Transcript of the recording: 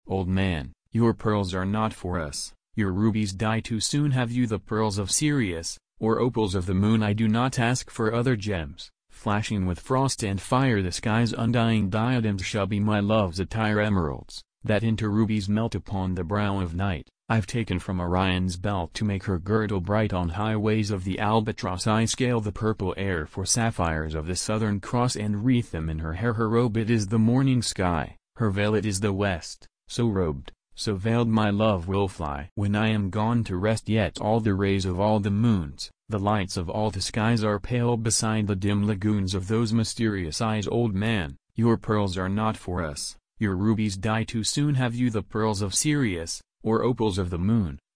Old man, your pearls are not for us, your rubies die too soon. Have you the pearls of Sirius, or opals of the moon? I do not ask for other gems, flashing with frost and fire. The sky's undying diadems shall be my love's attire. Emeralds, that into rubies melt upon the brow of night, I've taken from Orion's belt to make her girdle bright. On highways of the albatross I scale the purple air for sapphires of the Southern Cross, and wreath them in her hair. Her robe it is the morning sky, her veil it is the west. So robed, so veiled, my love will fly when I am gone to rest. Yet all the rays of all the moons, the lights of all the skies are pale beside the dim lagoons of those mysterious eyes. Old man, your pearls are not for us, your rubies die too soon. Have you the pearls of Sirius, or opals of the moon?